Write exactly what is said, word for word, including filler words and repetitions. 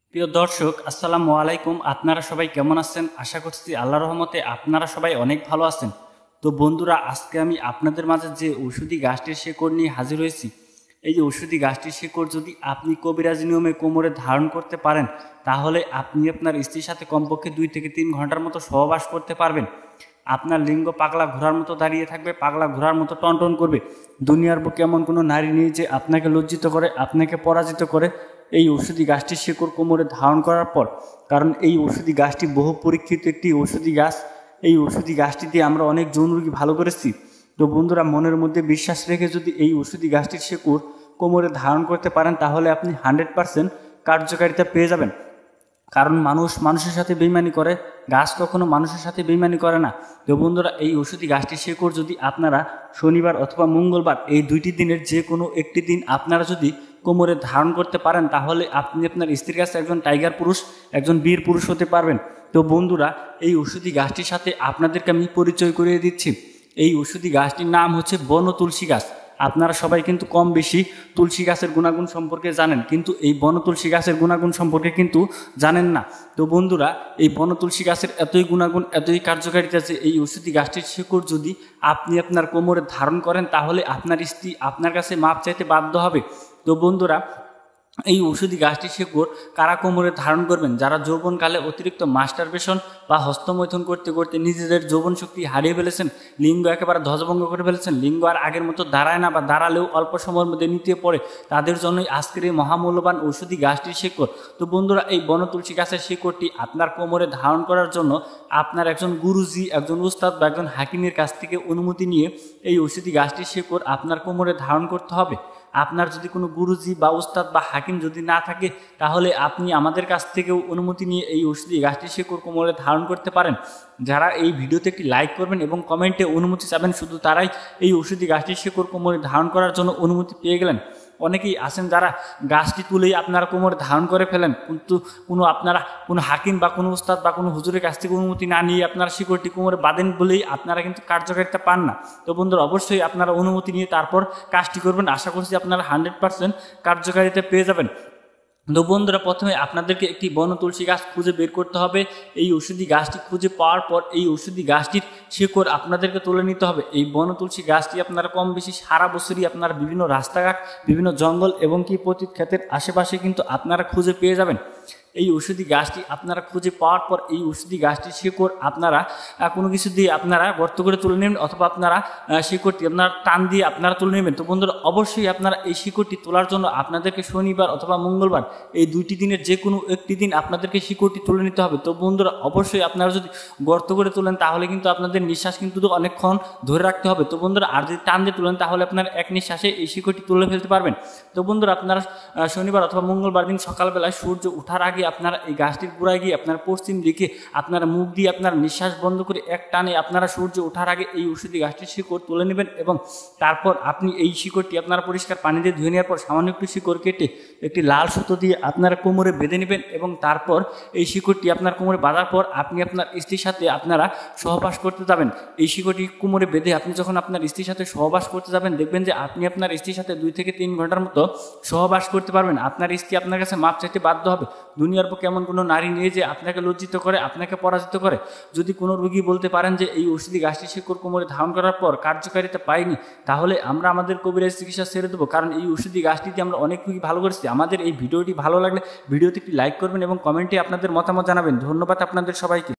প্রিয় দর্শক, আসসালামু আলাইকুম। আপনারা সবাই কেমন আছেন? আশা করছি আল্লাহর রহমতে আপনারা সবাই অনেক ভালো আছেন। তো বন্ধুরা, আজকে আমি আপনাদের মাঝে যে ঔষধি গাছটির শেকড় নিয়ে হাজির হয়েছি, এই যে ঔষধি গাছটির শেকড় যদি আপনি কবিরাজি নিয়মে কোমরে ধারণ করতে পারেন, তাহলে আপনি আপনার স্ত্রীর সাথে কমপক্ষে দুই থেকে তিন ঘন্টার মতো সহবাস করতে পারবেন। আপনার লিঙ্গ পাগলা ঘোড়ার মতো দাঁড়িয়ে থাকবে, পাগলা ঘোড়ার মতো টনটন করবে। দুনিয়ার বুকে এমন কোনো নারী নেই যে আপনাকে লজ্জিত করে, আপনাকে পরাজিত করে এই ঔষধি গাছটির শেকড় কোমরে ধারণ করার পর। কারণ এই ঔষধি গাছটি বহু পরীক্ষিত একটি ঔষধি গাছ। এই ঔষধি গাছটিতে আমরা অনেক যৌন রোগী ভালো করেছি। তো বন্ধুরা, মনের মধ্যে বিশ্বাস রেখে যদি এই ঔষধি গাছটির শেকড় কোমরে ধারণ করতে পারেন, তাহলে আপনি হান্ড্রেড পারসেন্ট কার্যকারিতা পেয়ে যাবেন। কারণ মানুষ মানুষের সাথে বেইমানি করে, গাছ কখনো মানুষের সাথে বেইমানি করে না। তো বন্ধুরা, এই ঔষধি গাছটির শেকড় যদি আপনারা শনিবার অথবা মঙ্গলবার এই দুইটি দিনের যে কোনো একটি দিন আপনারা যদি কোমরে ধারণ করতে পারেন, তাহলে আপনি আপনার স্ত্রীর কাছে একজন টাইগার পুরুষ, একজন বীর পুরুষ হতে পারবেন। তো বন্ধুরা, এই ঔষধি গাছটির সাথে আপনাদেরকে আমি পরিচয় করিয়ে দিচ্ছি। এই ঔষধি গাছটির নাম হচ্ছে বন তুলসী গাছ। আপনারা সবাই কিন্তু কম বেশি তুলসী গাছের গুণাগুণ সম্পর্কে জানেন, কিন্তু এই বন তুলসী গাছের গুণাগুণ সম্পর্কে কিন্তু জানেন না। তো বন্ধুরা, এই বন তুলসী গাছের এতই গুণাগুণ, এতই কার্যকারিতা যে এই ঔষধি গাছটির শেকড় যদি আপনি আপনার কোমরে ধারণ করেন, তাহলে আপনার স্ত্রী আপনার কাছে মাপ চাইতে বাধ্য হবে। তো বন্ধুরা, এই ঔষধি গাছটি শেকড় কারা কোমরে ধারণ করবেন? যারা যৌবনকালে অতিরিক্ত মাস্টারবেশন বা হস্তমৈথুন করতে করতে নিজেদের যৌবন শক্তি হারিয়ে ফেলেছেন, লিঙ্গ একেবারে ধ্বজভঙ্গ করে ফেলেছেন, লিঙ্গ আর আগের মতো দাঁড়ায় না বা দাঁড়ালেও অল্প সময়ের মধ্যে নিতে পড়ে, তাদের জন্যই আজকের এই মহামূল্যবান ঔষধি গাছটির শেকড়। তো বন্ধুরা, এই বন তুলসী গাছের শেকড়টি আপনার কোমরে ধারণ করার জন্য আপনার একজন গুরুজি, একজন উস্তাদ বা একজন হাকিমের কাছ থেকে অনুমতি নিয়ে এই ঔষধি গাছটির শেকড় আপনার কোমরে ধারণ করতে হবে। আপনার যদি কোনো গুরুজি বা উস্তাদ বা হাকিম যদি না থাকে, তাহলে আপনি আমাদের কাছ থেকেও অনুমতি নিয়ে এই ঔষধি গাছটি শেকড় কোমরে ধারণ করতে পারেন। যারা এই ভিডিওতে একটি লাইক করবেন এবং কমেন্টে অনুমতি চাবেন, শুধু তারাই এই ঔষধি গাছটি শেকড় কোমরে ধারণ করার জন্য অনুমতি পেয়ে গেলেন। অনেকেই আছেন যারা গাছটি তুলেই আপনারা কোমরে ধারণ করে ফেলেন, কিন্তু কোনো আপনারা কোনো হাকিম বা কোনো উস্তাদ বা কোনো হুজুরের কাছ থেকে অনুমতি না নিয়ে আপনারা শিকড়টি কোমরে বাঁধেন বলেই আপনারা কিন্তু কার্যকারিতা পান না। তো বন্ধুরা, অবশ্যই আপনারা অনুমতি নিয়ে তারপর কাজটি করবেন। আশা করছি আপনারা হান্ড্রেড পারসেন্ট কার্যকারিতা পেয়ে যাবেন। তো বন্ধুরা, প্রথমে আপনাদেরকে একটি বন তুলসী গাছ খুঁজে বের করতে হবে। এই ঔষধি গাছটি খুঁজে পাওয়ার পর এই ঔষধি গাছটির শেকড় আপনাদেরকে তুলে নিতে হবে। এই বন তুলসী গাছটি আপনারা কম বেশি সারা বছরই আপনারা বিভিন্ন রাস্তাঘাট, বিভিন্ন জঙ্গল এবং কি পতিত ক্ষেতের আশেপাশে কিন্তু আপনারা খুঁজে পেয়ে যাবেন। এই ঔষধি গাছটি আপনারা খুঁজে পাওয়ার পর এই ঔষধি গাছটির শিকড় আপনারা কোনো কিছু দিয়ে আপনারা গর্ত করে তুলে নেবেন, অথবা আপনারা শিকড়টি আপনারা টান দিয়ে আপনারা তুলে নেবেন। তো বন্ধুরা, অবশ্যই আপনারা এই শিকড়টি তোলার জন্য আপনাদেরকে শনিবার অথবা মঙ্গলবার এই দুইটি দিনের যে কোনো একটি দিন আপনাদেরকে শিকড়টি তুলে নিতে হবে। তো বন্ধুরা, অবশ্যই আপনারা যদি গর্ত করে তোলেন, তাহলে কিন্তু আপনাদের নিঃশ্বাস কিন্তু অনেকক্ষণ ধরে রাখতে হবে। তো বন্ধুরা, আর যদি টান দিয়ে তুলেন, তাহলে আপনারা এক নিঃশ্বাসে এই শিকড়টি তুলে ফেলতে পারবেন। তো বন্ধুরা, আপনারা শনিবার অথবা মঙ্গলবার দিন সকালবেলায় সূর্য ওঠার আগে আপনারা এই গাছটির গোড়ায় গিয়ে আপনারা পশ্চিম দিকে আপনারা মুখ দিয়ে আপনারা নিঃশ্বাস বন্ধ করে এক টানে আপনারা সূর্য ওঠার আগে এই ঔষধি গাছটির শিকড় তুলে নেবেন, এবং তারপর আপনি এই শিকড়টি আপনারা পরিষ্কার পানি দিয়ে ধুয়ে নেওয়ার পর সামান্য একটু শিকড় কেটে একটি লাল সুতো দিয়ে আপনারা কোমরে বেঁধে নেবেন, এবং তারপর এই শিকড়টি আপনার কোমরে বাঁধার পর আপনি আপনার স্ত্রীর সাথে আপনারা সহবাস করতে যাবেন। এই শিকড়টি কোমরে বেঁধে আপনি যখন আপনার স্ত্রীর সাথে সহবাস করতে যাবেন, দেখবেন যে আপনি আপনার স্ত্রীর সাথে দুই থেকে তিন ঘন্টার মতো সহবাস করতে পারবেন। আপনার স্ত্রী আপনার কাছে মাপ চাইতে বাধ্য হবে। দুনিয়ার বুকে এমন কোনো নারী নেই যে আপনাকে লজ্জিত করে, আপনাকে পরাজিত করে। যদি কোনো রোগী বলতে পারেন যে এই ঔষধি গাছটি শিকড় কোমরে ধারণ করার পর কার্যকারিতা পাইনি, তাহলে আমরা আমাদের কবিরাজ চিকিৎসা ছেড়ে দেবো। কারণ এই ঔষধি গাছটিতে আমরা অনেক রোগী ভালো করেছি। আমাদের এই ভিডিওটি ভালো লাগলে ভিডিওতে একটি লাইক করবেন এবং কমেন্টে আপনাদের মতামত জানাবেন। ধন্যবাদ আপনাদের সবাইকে।